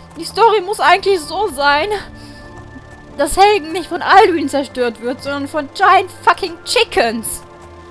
Die Story muss eigentlich so sein, dass Helgen nicht von Alduin zerstört wird, sondern von giant fucking chickens.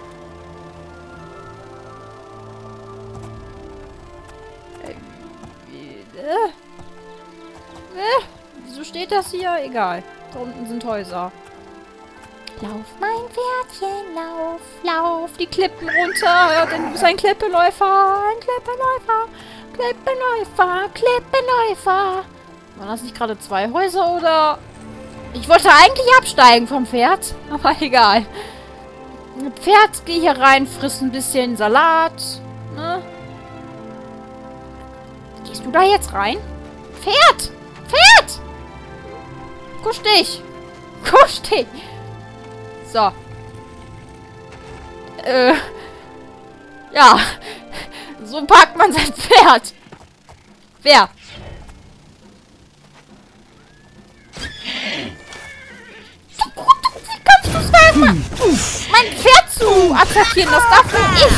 Wieso steht das hier? Egal. Da unten sind Häuser. Lauf, mein Pferdchen, lauf, lauf die Klippen runter, denn du bist ein Klippeläufer, ein Klippeläufer, Klippeläufer, Klippeläufer. Waren das nicht gerade 2 Häuser, oder? Ich wollte eigentlich absteigen vom Pferd, aber egal. Pferd, geh hier rein, friss ein bisschen Salat, ne? Gehst du da jetzt rein? Pferd! Pferd! Kusch dich! Kusch dich! So. Ja. So packt man sein Pferd. Wer? Wie kannst du es wagen, mein Pferd zu attackieren? Das darf nur ich.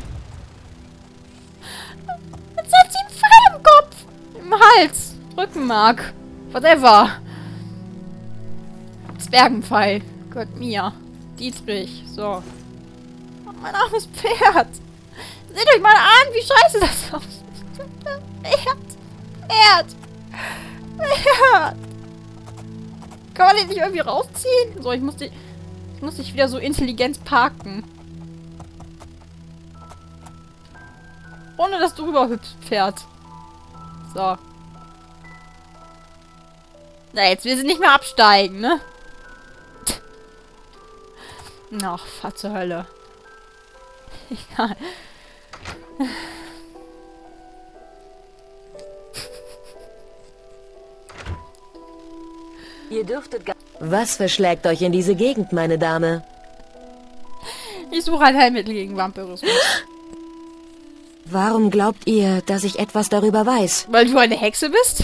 Jetzt hat sie einen Pfeil im Kopf. Im Hals. Rückenmark. Whatever. Zwergenpfeil. Gott mir. Dietrich. So. Oh, mein armes Pferd. Seht euch mal an, wie scheiße das aussieht. Pferd. Pferd. Pferd. Kann man den nicht irgendwie rausziehen? So, ich muss dich wieder so intelligent parken. Ohne dass du rüberhüpfst, Pferd. So. Na, jetzt will sie nicht mehr absteigen, ne? Ach, fahr zur Hölle. Egal. Ihr dürftet gar... Was verschlägt euch in diese Gegend, meine Dame? Ich suche ein Heilmittel gegen Vampirismus. Warum glaubt ihr, dass ich etwas darüber weiß? Weil du eine Hexe bist?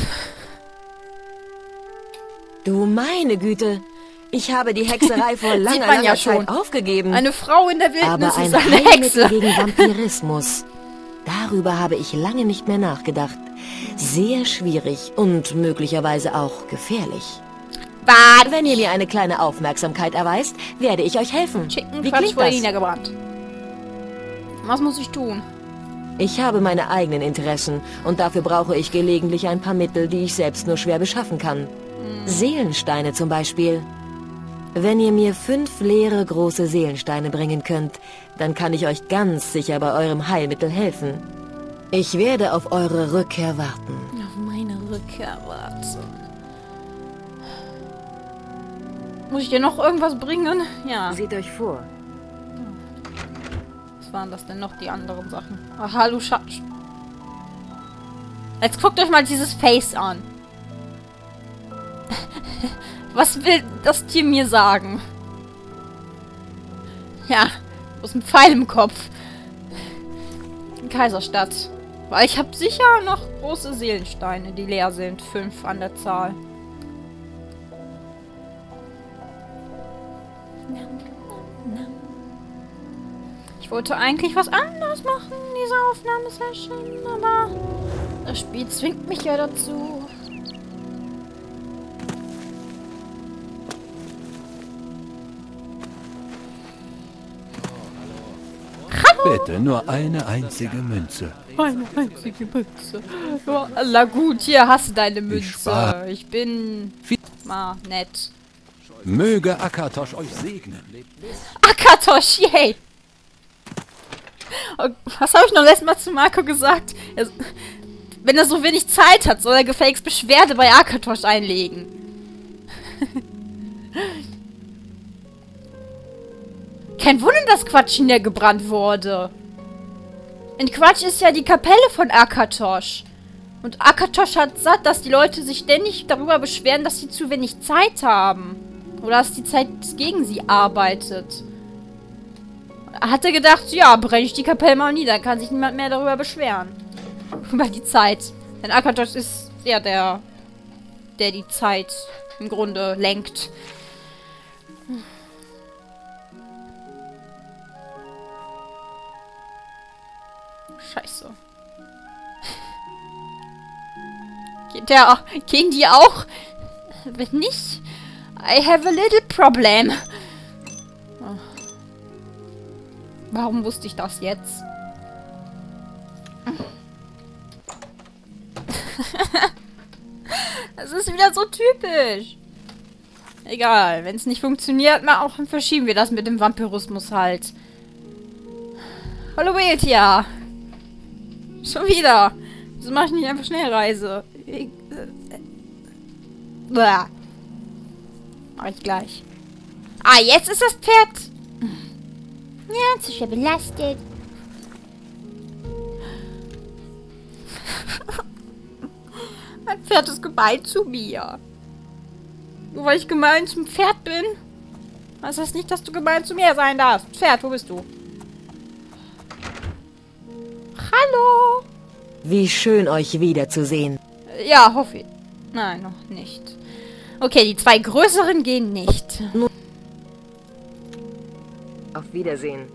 Du meine Güte. Ich habe die Hexerei vor langer Zeit aufgegeben. Eine Frau in der Wildnis aber ist eine Hexe. Gegen Vampirismus. Darüber habe ich lange nicht mehr nachgedacht. Sehr schwierig und möglicherweise auch gefährlich. Bad. Wenn ihr mir eine kleine Aufmerksamkeit erweist, werde ich euch helfen. Wie klingt das? Niedergebrannt. Was muss ich tun? Ich habe meine eigenen Interessen und dafür brauche ich gelegentlich ein paar Mittel, die ich selbst nur schwer beschaffen kann. Seelensteine zum Beispiel. Wenn ihr mir 5 leere große Seelensteine bringen könnt, dann kann ich euch ganz sicher bei eurem Heilmittel helfen. Ich werde auf eure Rückkehr warten. Auf meine Rückkehr warten. Muss ich dir noch irgendwas bringen? Ja. Seht euch vor. Was waren das denn noch, die anderen Sachen? Ach, hallo Schatz. Jetzt guckt euch mal dieses Face an. Was will das Tier mir sagen? Ja, aus dem Pfeil im Kopf. In Kaiserstadt. Weil ich habe sicher noch große Seelensteine, die leer sind. 5 an der Zahl. Ich wollte eigentlich was anderes machen in dieser Aufnahmesession, aber das Spiel zwingt mich ja dazu. Bitte, nur eine einzige Münze. Eine einzige Münze. Ja, na gut, hier hast du deine Münze. Ich bin mal nett. Möge Akatosh euch segnen. Akatosh, yay! Was habe ich noch letztes Mal zu Marco gesagt? Wenn er so wenig Zeit hat, soll er gefälligst Beschwerde bei Akatosh einlegen. Kein Wunder, dass Quatsch niedergebrannt wurde. In Quatsch ist ja die Kapelle von Akatosh. Und Akatosh hat satt, dass die Leute sich ständig darüber beschweren, dass sie zu wenig Zeit haben. Oder dass die Zeit gegen sie arbeitet. Hat er gedacht, ja, brenne ich die Kapelle mal nieder, dann kann sich niemand mehr darüber beschweren. Über die Zeit. Denn Akatosh ist ja der die Zeit im Grunde lenkt. Scheiße. Gehen die auch? Wenn nicht, I have a little problem. Oh. Warum wusste ich das jetzt? Das ist wieder so typisch. Egal, wenn es nicht funktioniert, dann verschieben wir das mit dem Vampirismus halt. Hallo Betia. Schon wieder. Wieso mache ich nicht einfach Schnellreise? Mach ich gleich. Ah, jetzt ist das Pferd. Ja, zu schwer belastet. Mein Pferd ist gemein zu mir. Nur weil ich gemein zum Pferd bin, heißt das nicht, dass du gemein zu mir sein darfst. Pferd, wo bist du? Hallo. Wie schön, euch wiederzusehen. Ja, hoffe ich. Nein, noch nicht. Okay, die 2 größeren gehen nicht. Auf Wiedersehen.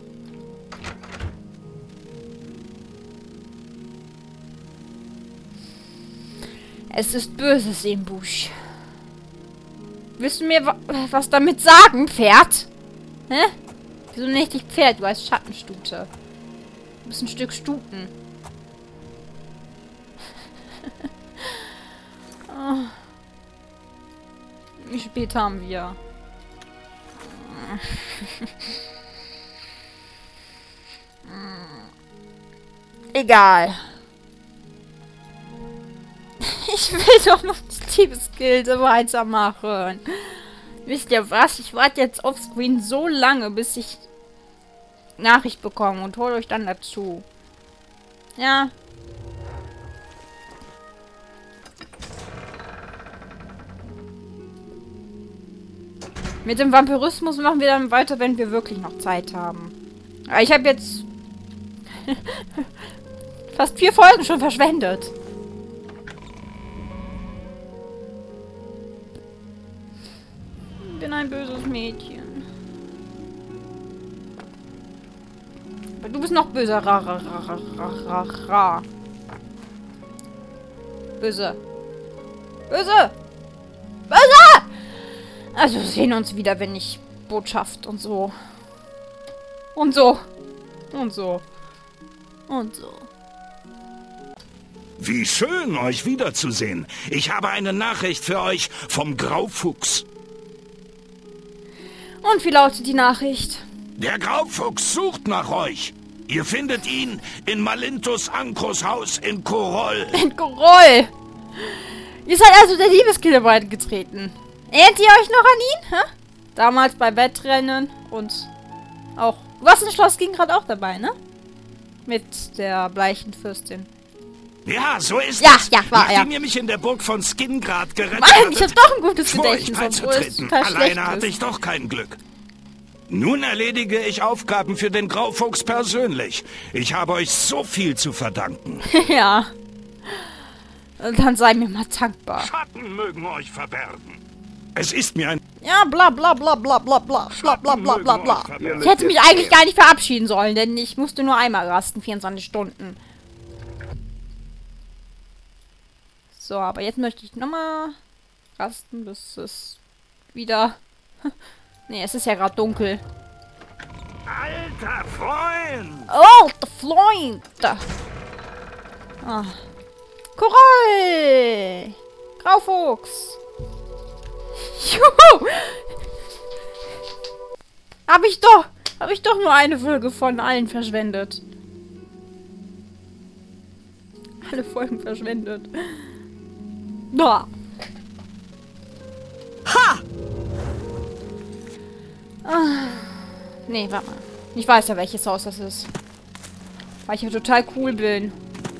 Es ist Böses im Busch. Willst du mir was damit sagen, Pferd? Hä? Wieso nenn ich dich Pferd? Du heißt Schattenstute. Du bist ein Stück Stuten. Oh. Wie spät haben wir? Egal. Ich will doch noch die Liebesgilde weitermachen. Wisst ihr was? Ich warte jetzt offscreen so lange, bis ich Nachricht bekomme und hole euch dann dazu. Ja. Mit dem Vampirismus machen wir dann weiter, wenn wir wirklich noch Zeit haben. Aber ich habe jetzt fast 4 Folgen schon verschwendet. Ich bin ein böses Mädchen. Aber du bist noch böser. Böse. Böse! Böse! Also wir sehen uns wieder, wenn ich Botschaft und so. Und so. Und so. Und so. Wie schön, euch wiederzusehen. Ich habe eine Nachricht für euch vom Graufuchs. Und wie lautet die Nachricht? Der Graufuchs sucht nach euch. Ihr findet ihn in Malintus Ankros Haus in Korol. In Korol! Ihr seid also der Liebesgilde beigetreten. Erinnert ihr euch noch an ihn? Hä? Damals bei Wettrennen und auch... Was ein Schloss ging gerade auch dabei, ne? Mit der bleichen Fürstin. Ja, so ist ja, es. Ja, war Nachdem ihr mich in der Burg von Skingrad gerettet Mann, ich hab doch ein gutes vor euch Gedächtnis, obwohl es beizutreten. total schlecht Alleine hatte ich doch kein Glück. Nun erledige ich Aufgaben für den Graufuchs persönlich. Ich habe euch so viel zu verdanken. Ja. Dann sei mir mal dankbar. Schatten mögen euch verbergen. Es ist mir ein... Ja, bla bla bla bla bla bla bla bla bla bla bla. Ich hätte mich eigentlich gar nicht verabschieden sollen, denn ich musste nur einmal rasten, 24 Stunden. So, aber jetzt möchte ich nochmal rasten, bis es wieder... Nee, es ist ja gerade dunkel. Alter Freund! Alter Freund! Ah. Korall! Graufuchs! Juhu! Hab ich doch nur eine Folge von allen verschwendet. Alle Folgen verschwendet. Da. Ha! Ah. Nee, warte mal. Ich weiß ja, welches Haus das ist. Weil ich ja total cool bin.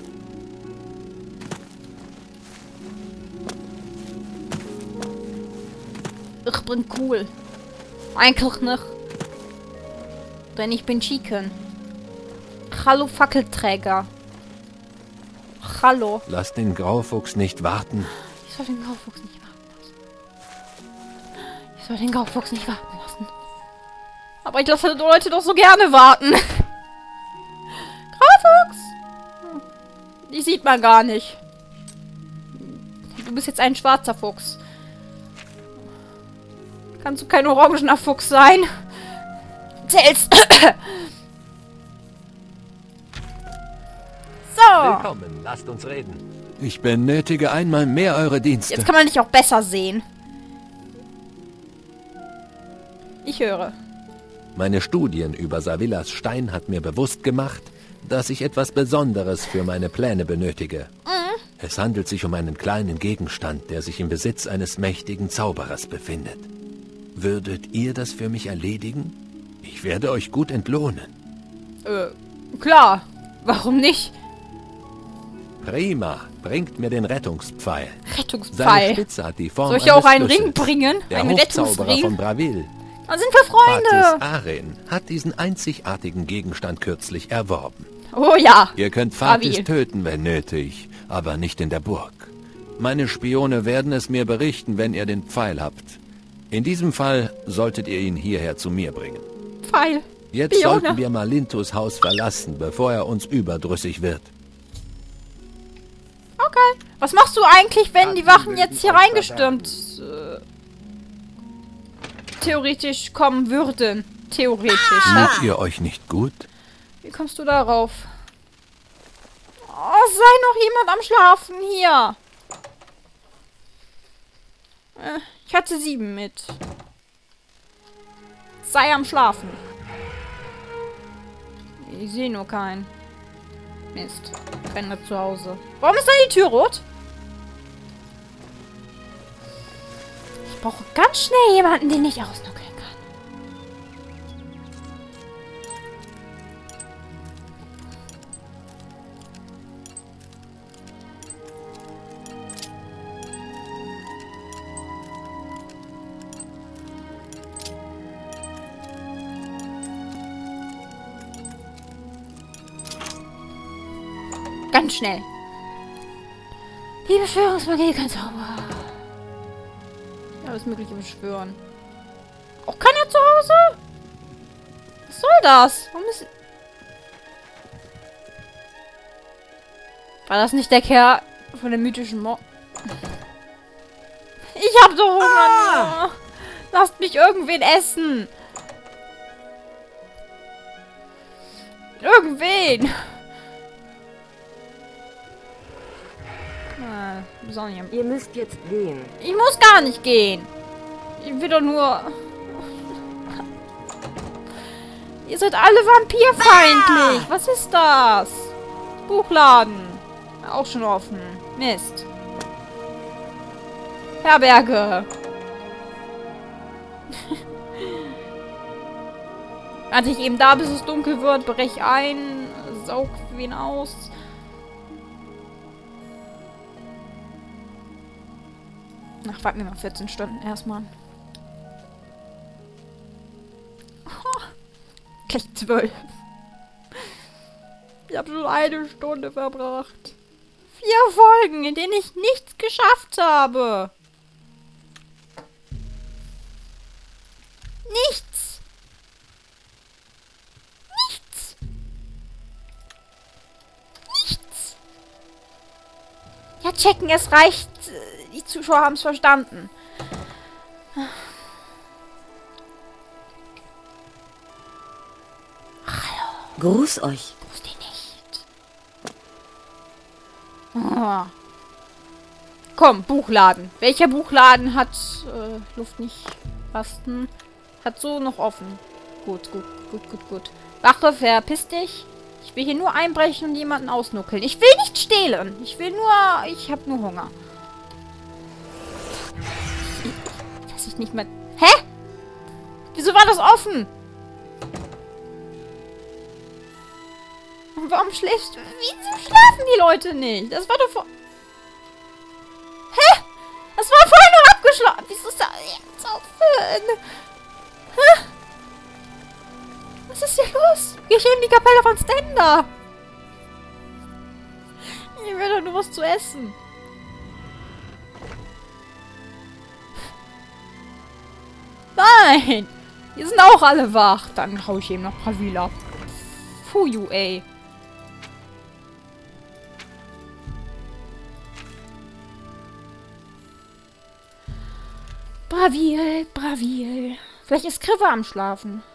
Ich bin cool. Eigentlich nicht. Denn ich bin Chicken. Hallo Fackelträger. Hallo. Lass den Graufuchs nicht warten. Ich soll den Graufuchs nicht warten lassen. Ich soll den Graufuchs nicht warten lassen. Aber ich lasse die Leute doch so gerne warten. Graufuchs! Die sieht man gar nicht. Du bist jetzt ein schwarzer Fuchs. Kannst du kein orangener Fuchs sein? Zählst. So. Willkommen, lasst uns reden. Ich benötige einmal mehr eure Dienste. Jetzt kann man dich auch besser sehen. Ich höre. Meine Studien über Savillas Stein hat mir bewusst gemacht, dass ich etwas Besonderes für meine Pläne benötige. Es handelt sich um einen kleinen Gegenstand, der sich im Besitz eines mächtigen Zauberers befindet. Würdet ihr das für mich erledigen? Ich werde euch gut entlohnen. Klar. Warum nicht? Prima, bringt mir den Rettungspfeil. Seine Rettungspfeil. Spitze hat die Form Soll ich dir auch eines einen Ring Schlüssels. bringen? Der Einen Hofzauberer Rettungsring? von Bravil, Dann sind wir Fatis Freunde. Aren, hat diesen einzigartigen Gegenstand kürzlich erworben. Oh ja. Ihr könnt Fatis Bravil. töten, wenn nötig, aber nicht in der Burg. Meine Spione werden es mir berichten, wenn ihr den Pfeil habt. In diesem Fall solltet ihr ihn hierher zu mir bringen. Pfeil. Jetzt Spione. sollten wir Malintos Haus verlassen, bevor er uns überdrüssig wird. Okay. Was machst du eigentlich, wenn die Wachen jetzt hier reingestürmt theoretisch kommen würden? Theoretisch. Fühlt ihr euch nicht gut? Wie kommst du darauf? Oh, sei noch jemand am Schlafen hier. Ich hatte 7 mit. Sei am Schlafen. Ich sehe nur keinen. Mist. Keiner zu Hause. Warum ist da die Tür rot? Ich brauche ganz schnell jemanden, den ich ausnuckeln kann. Ganz schnell. Die Beschwörungsmagie kann Zauber. Alles Mögliche beschwören. Auch keiner zu Hause? Was soll das? Warum ist... War das nicht der Kerl von dem mythischen Mo... Ich hab so Hunger. Lasst mich irgendwen essen. Irgendwen. Ihr müsst jetzt gehen. Ich muss gar nicht gehen. Ich will doch nur... Ihr seid alle vampirfeindlich. Was ist das? Buchladen. Auch schon offen. Mist. Herberge. Warte ich eben da, bis es dunkel wird, brech ein, saug wen aus. Ach, warten wir mal 14 Stunden erstmal. Oh, gleich 12. Ich habe schon 1 Stunde verbracht. 4 Folgen, in denen ich nichts geschafft habe. Nichts. Nichts. Nichts. Ja, checken, es reicht. Die Zuschauer haben es verstanden. Gruß euch. Grüß dich nicht. Oh. Komm, Buchladen. Welcher Buchladen hat Luft nicht pasten? Hat so noch offen. Gut. Wache, verpiss dich. Ich will hier nur einbrechen und jemanden ausnuckeln. Ich will nicht stehlen. Ich habe nur Hunger. Dass ich nicht mehr... Hä? Wieso war das offen? Und warum schläfst du? Wieso schlafen die Leute nicht? Das war doch vor... Hä? Das war vorhin noch abgeschlossen. Wieso ist da jetzt offen? Hä? Was ist hier los? Wir stehen in die Kapelle von Stenda. Ich will doch nur was zu essen. Nein! Die sind auch alle wach. Dann hau ich eben noch Bravil ab. Fuju, ey. Bravil, Bravil. Vielleicht ist Kriva am Schlafen.